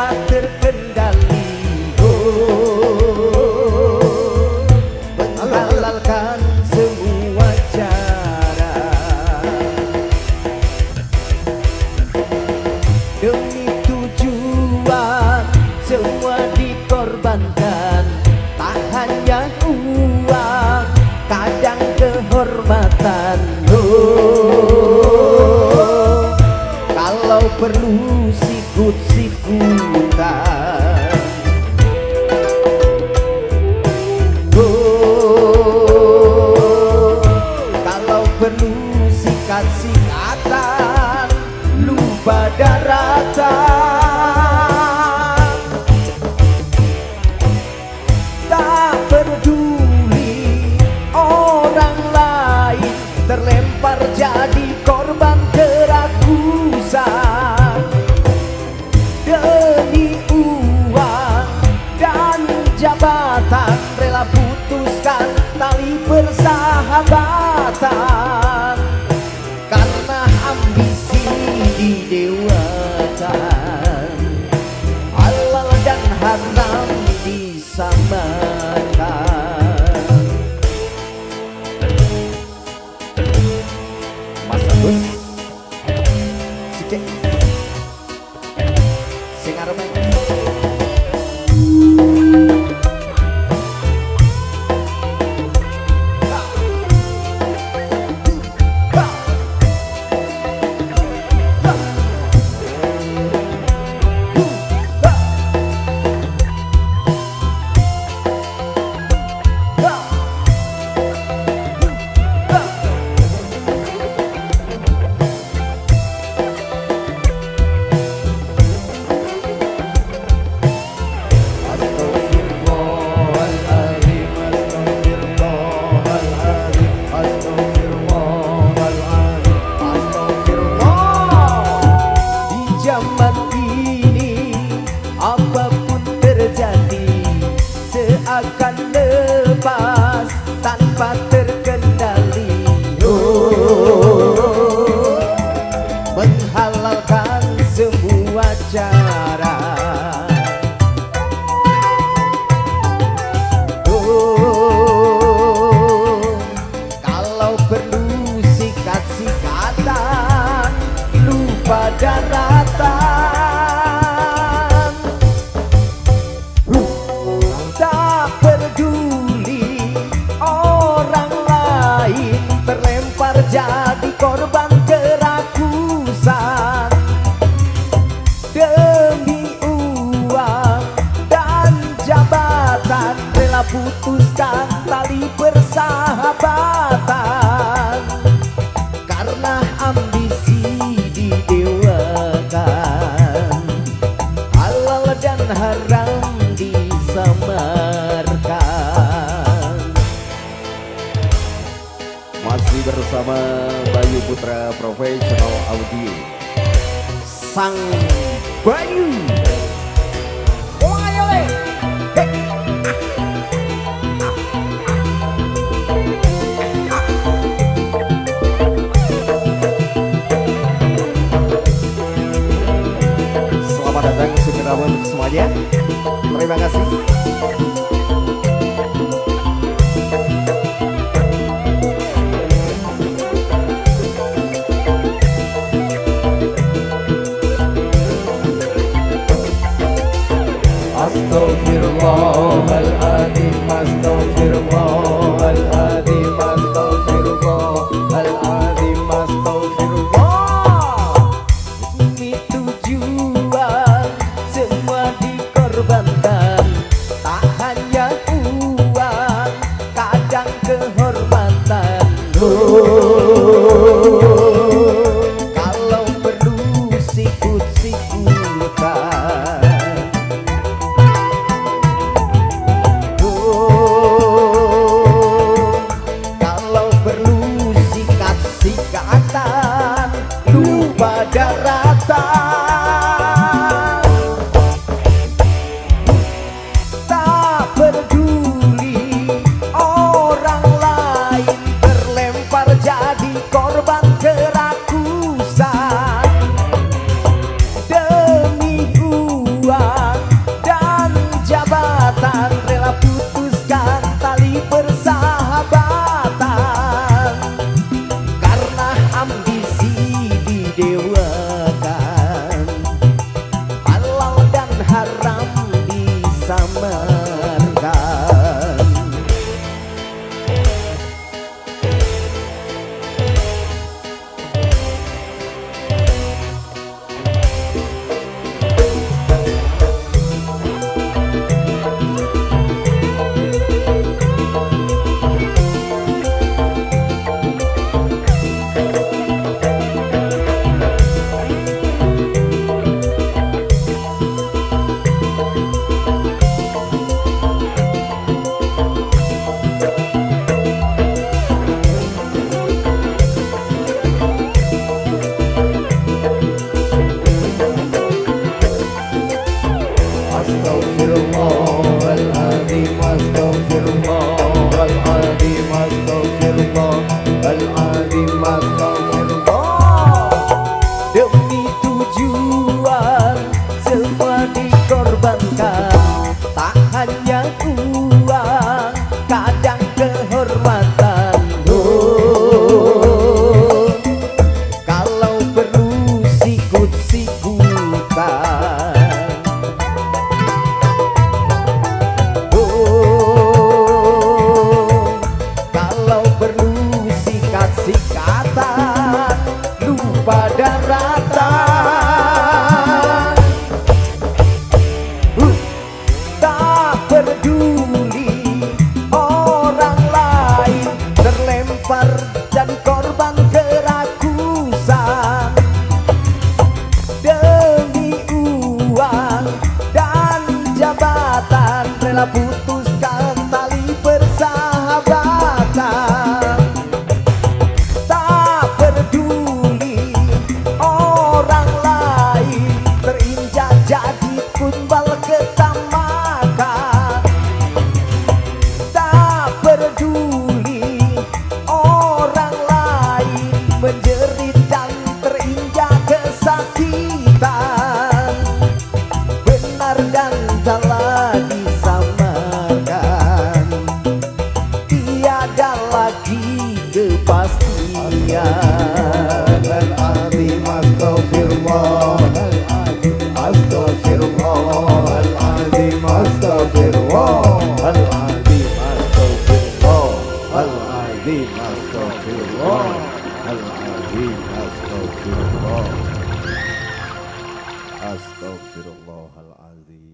tanpa terkendali. Menghalalkan semua cara demi tujuan, semua dikorbankan. Tak hanya uang, kadang kehormatan. Kalau perlu sikut-sikutan. Kalau perlu sikat-sikatan, lupa daratan. Tak peduli orang lain terlempar jadi korban kerakusan. Demi uang dan jabatan rela putuskan tali persahabatan. Karena ambisi didewakan, halal dan haram disamakan. Mas Agus Cicek sing arep akan lepas tanpa terkendali. Menghalalkan semua cara. Kalau perlu sikat-sikatan, lupa daratan. Jadi korban kerakusan demi uang dan jabatan, rela putuskan tali persahabatan. Karena ambisi didewakan, halal dan haram disamarkan. Masih bersama Bayu Putra Professional Audio, Sang Bayu. Ayo le. Selamat datang segera untuk semuanya. Terima kasih. Astaghfirullahaladzim, astaghfirullahaladzim, astaghfirullahaladzim, astaghfirullah. Demi tujuan semua dikorbankan. Tak hanya uang, kadang kehormatan. Kalau perlu sikut-sikutan. Daratan disamarkan. Astagfirullahaladzim, astagfirullahaladzim, astagfirullahaladzim, astagfirullah. Demi tujuan semua dikorbankan, tak hanya uang, kadang kehormatan. Oh, kalau perlu sikut-sikutan. Sikatan lupa daratan, tak peduli orang lain terlempar dan korban kerakusan. Demi uang dan jabatan rela putuskan tali persahabatan. Jadi tumbal ketamakan, tak peduli orang lain menjerit dan terinjak kesakitan. Benar dan salah disamarkan, tiada lagi kepastian. Al-azim, astagfirullah. Astagfirullahaladzim, astagfirullahaladzim, astagfirullahaladzim, astagfirullahaladzim, astagfirullah, astagfirullahaladzim.